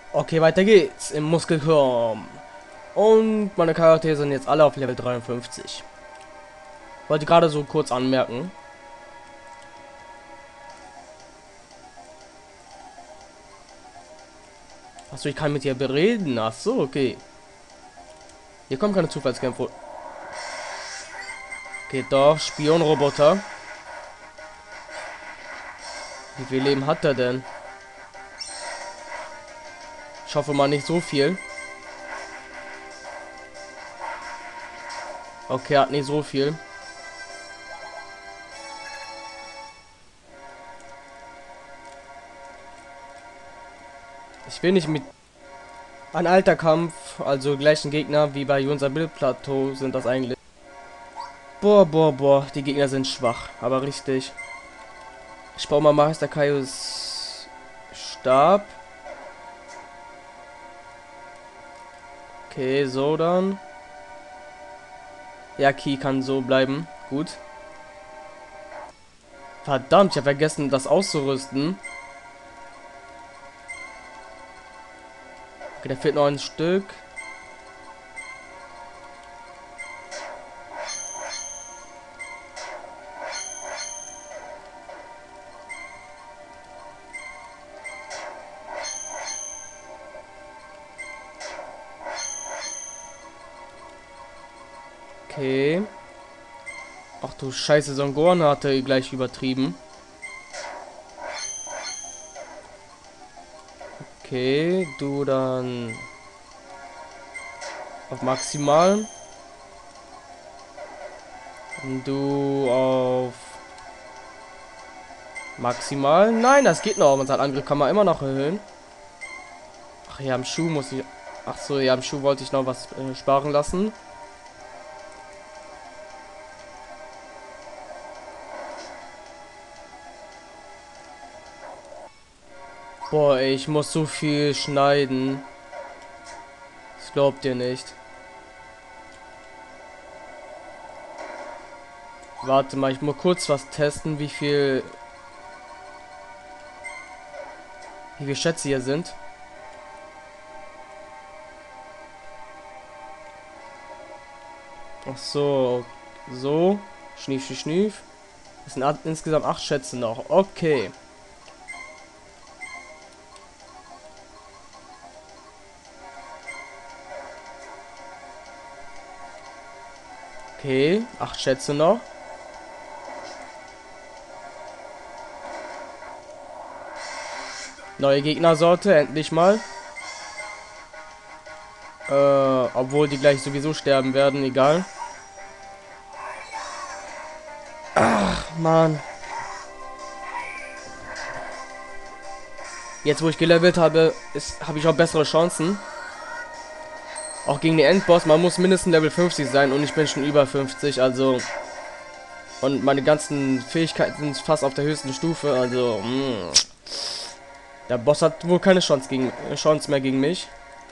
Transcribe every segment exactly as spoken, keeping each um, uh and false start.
Okay, weiter geht's im Muskelturm. Und meine Charaktere sind jetzt alle auf Level dreiundfünfzig. Wollte gerade so kurz anmerken. Achso, ich kann mit dir bereden. Ach so, okay. Hier kommen keine Zufallskämpfe. Okay, doch. Spionroboter. Wie viel Leben hat er denn? Ich hoffe mal nicht so viel. Okay, hat nicht so viel. Ich will nicht mit... Ein alter Kampf, also gleichen Gegner wie bei unser Bildplateau sind das eigentlich. Boah, boah, boah, die Gegner sind schwach, aber richtig. Ich baue mal Meister Kaios Stab. Okay, so dann. Ja, Key kann so bleiben. Gut. Verdammt, ich habe vergessen, das auszurüsten. Okay, da fehlt noch ein Stück. Okay. Ach du Scheiße, Son Gohan hatte gleich übertrieben. Okay, du dann auf maximal. Und du auf maximal. Nein, das geht noch. Unser Angriff kann man immer noch erhöhen. Ach ja, am Schuh muss ich... Ach so, ja, am Schuh wollte ich noch was äh, sparen lassen. Boah, ey, ich muss so viel schneiden. Das glaubt ihr nicht. Warte mal, ich muss kurz was testen, wie viel... Wie viele Schätze hier sind. Ach so, so. Schnief, schnief, schnief. Das sind a- insgesamt acht Schätze noch. Okay. Okay, acht Schätze noch. Neue Gegnersorte, endlich mal. Äh, obwohl die gleich sowieso sterben werden, egal. Ach, Mann. Jetzt, wo ich gelevelt habe, habe ich auch bessere Chancen. Auch gegen den Endboss, man muss mindestens Level fünfzig sein und ich bin schon über fünfzig, also... Und meine ganzen Fähigkeiten sind fast auf der höchsten Stufe, also... Mh. Der Boss hat wohl keine Chance, gegen, Chance mehr gegen mich.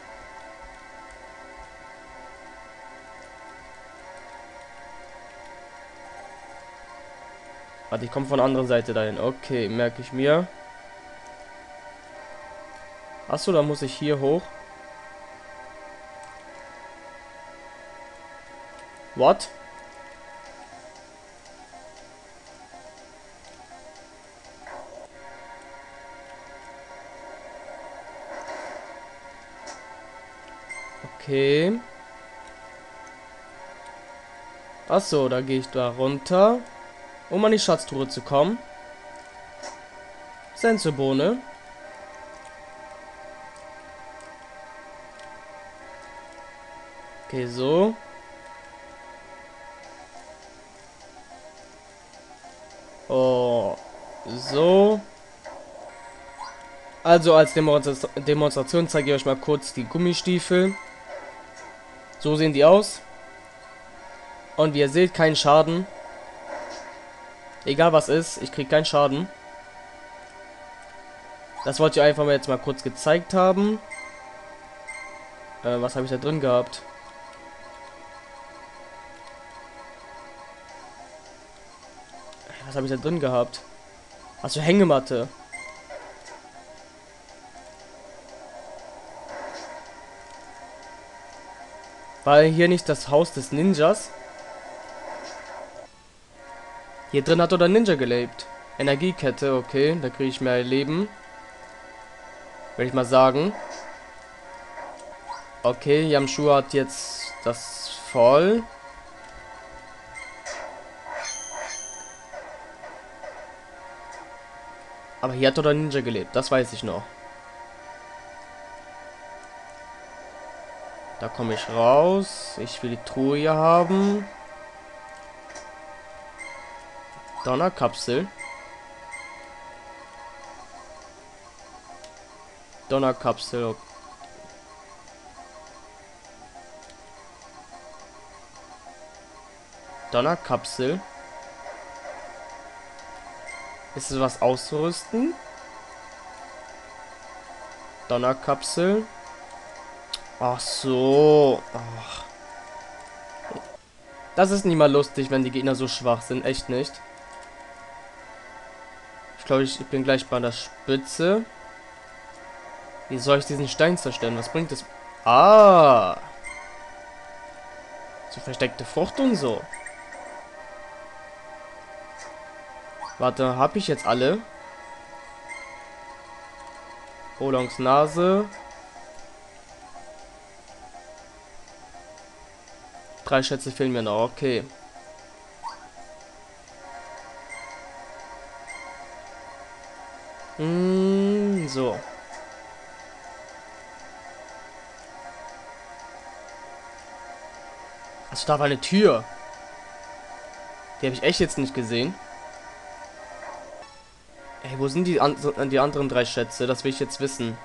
Warte, ich komme von der anderen Seite dahin. Okay, merke ich mir. Achso, da muss ich hier hoch. What? Okay. Achso, da gehe ich da runter, um an die Schatztruhe zu kommen. Sensebohne. Okay, so. Oh, so. Also als Demonstra Demonstration zeige ich euch mal kurz die Gummistiefel. So sehen die aus. Und wie ihr seht, kein Schaden. Egal was ist, ich kriege keinen Schaden. Das wollte ich einfach mal jetzt mal kurz gezeigt haben. Äh, was habe ich da drin gehabt? Was habe ich da drin gehabt? Achso, Hängematte. War hier nicht das Haus des Ninjas? Hier drin hat doch der Ninja gelebt. Energiekette, okay, da kriege ich mehr Leben. Würde ich mal sagen. Okay, Yamchu hat jetzt das voll. Aber hier hat doch der Ninja gelebt, das weiß ich noch. Da komme ich raus. Ich will die Truhe hier haben. Donnerkapsel. Donnerkapsel. Okay. Donnerkapsel. Ist es was auszurüsten? Donnerkapsel. Ach so. Ach. Das ist nie mal lustig, wenn die Gegner so schwach sind. Echt nicht. Ich glaube, ich bin gleich bei der Spitze. Wie soll ich diesen Stein zerstören? Was bringt es? Ah. So versteckte Frucht und so. Warte, habe ich jetzt alle? Olongs Nase. Drei Schätze fehlen mir noch, okay. Mm, so. Also da war eine Tür. Die habe ich echt jetzt nicht gesehen. Ey, wo sind die, an die anderen drei Schätze? Das will ich jetzt wissen.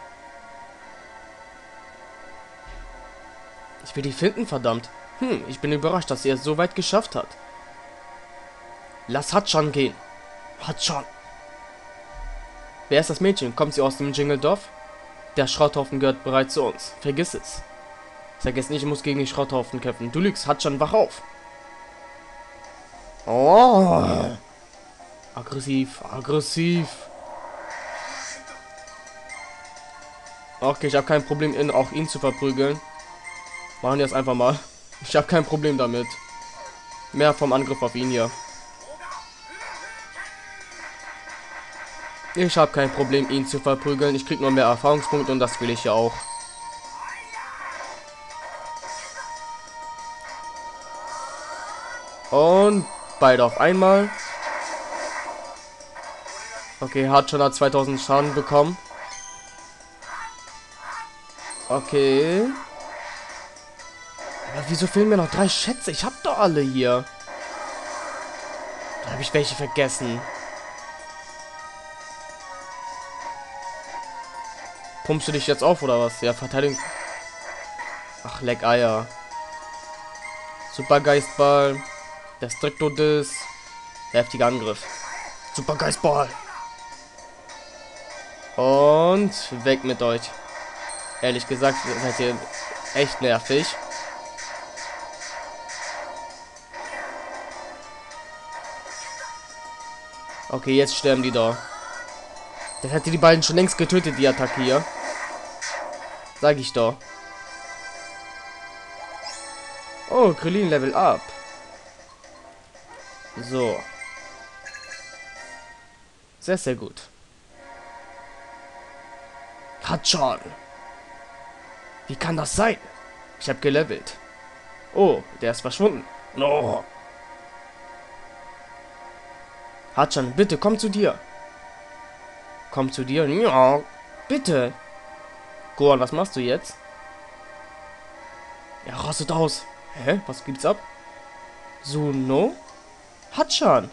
Ich will die finden, verdammt. Hm, ich bin überrascht, dass er es so weit geschafft hat. Lass Hatchan gehen. Hatchan. Wer ist das Mädchen? Kommt sie aus dem Dschungeldorf? Der Schrotthaufen gehört bereits zu uns. Vergiss es. Vergiss nicht, ich muss gegen die Schrotthaufen kämpfen. Du lügst, Hatchan, wach auf. Oh. Aggressiv, aggressiv. Okay, ich habe kein Problem, ihn, auch ihn zu verprügeln. Machen wir es einfach mal. Ich habe kein Problem damit. Mehr vom Angriff auf ihn hier. Ich habe kein Problem, ihn zu verprügeln. Ich krieg nur mehr Erfahrungspunkte und das will ich ja auch. Und beide auf einmal. Okay, Hatchan hat zweitausend Schaden bekommen. Okay. Aber wieso fehlen mir noch drei Schätze? Ich hab doch alle hier. Da habe ich welche vergessen. Pumpst du dich jetzt auf oder was? Ja, Verteidigung. Ach, leck Eier. Super Geistball. Destructo-Dis. Heftiger Angriff. Super Geistball. Und weg mit euch. Ehrlich gesagt, seid ihr echt nervig. Okay, jetzt sterben die da. Das hätte die beiden schon längst getötet, die Attacke hier. Sag ich doch. Oh, Krillin Level Up. So. Sehr, sehr gut. Hatchan. Wie kann das sein? Ich habe gelevelt. Oh, der ist verschwunden. No. Hatchan, bitte komm zu dir. Komm zu dir. Ja, bitte. Gohan, was machst du jetzt? Er rostet aus. Hä? Was gibt's ab? Suno? Hatchan.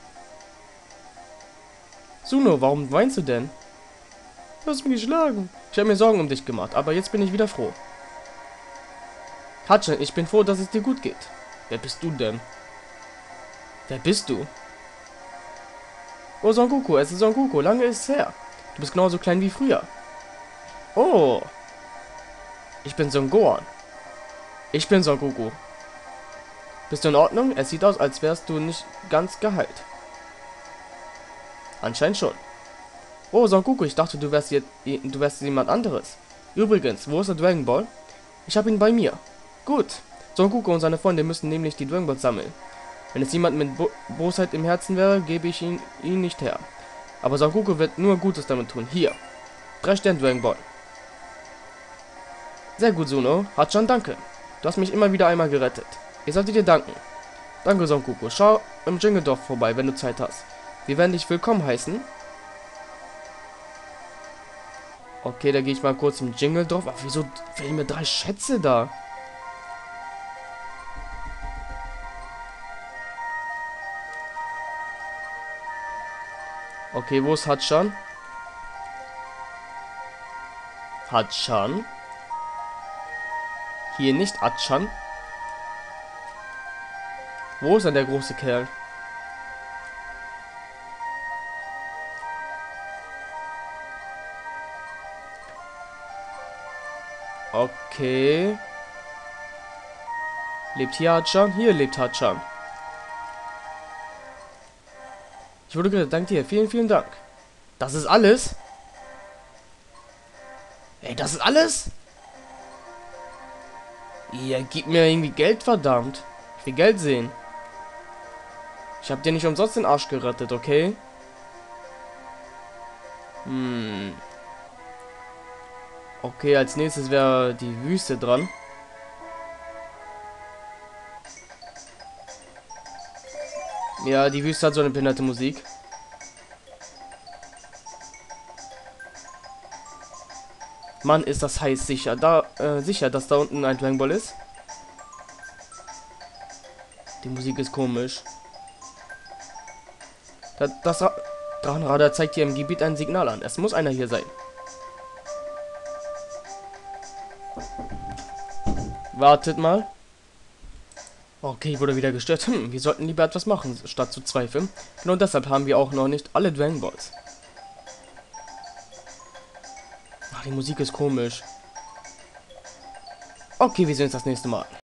Suno, warum weinst du denn? Du hast mich geschlagen. Ich habe mir Sorgen um dich gemacht, aber jetzt bin ich wieder froh. Hatchan, ich bin froh, dass es dir gut geht. Wer bist du denn? Wer bist du? Oh, Son Goku, es ist Son Goku. Lange ist es her. Du bist genauso klein wie früher. Oh. Ich bin Son Gohan. Ich bin Son Goku. Bist du in Ordnung? Es sieht aus, als wärst du nicht ganz geheilt. Anscheinend schon. Oh, Son Goku, ich dachte, du wärst jetzt, du wärst jemand anderes. Übrigens, wo ist der Dragon Ball? Ich habe ihn bei mir. Gut. Son Goku und seine Freunde müssen nämlich die Dragon Balls sammeln. Wenn es jemand mit Bo Bosheit im Herzen wäre, gebe ich ihn, ihn nicht her. Aber Son Goku wird nur Gutes damit tun. Hier. Drei Sterne Dragon Ball. Sehr gut, Suno. Hachan, danke. Du hast mich immer wieder einmal gerettet. Ich sollte dir danken. Danke, Son Goku. Schau im Jingle-Dorf vorbei, wenn du Zeit hast. Wir werden dich willkommen heißen. Okay, da gehe ich mal kurz im Jingle-Dorf. Ach, wieso fehlen mir drei Schätze da? Okay, wo ist Hachan? Hachan? Hier nicht Hachan? Wo ist denn der große Kerl? Okay. Lebt hier Hachan? Hier lebt Hachan. Ich wurde gerettet. Dank dir. Vielen, vielen Dank. Das ist alles? Ey, das ist alles? Ihr gebt mir irgendwie Geld, verdammt. Ich will Geld sehen. Ich hab dir nicht umsonst den Arsch gerettet, okay? Hm. Okay, als nächstes wäre die Wüste dran. Ja, die Wüste hat so eine behinderte Musik. Mann, ist das heiß sicher. Da, äh, sicher, dass da unten ein Dragon Ball ist. Die Musik ist komisch. Das, das Ra Drachenradar zeigt hier im Gebiet ein Signal an. Es muss einer hier sein. Wartet mal. Okay, ich wurde wieder gestört. Hm, wir sollten lieber etwas machen, statt zu zweifeln. Genau deshalb haben wir auch noch nicht alle Dragon Balls. Ach, die Musik ist komisch. Okay, wir sehen uns das nächste Mal.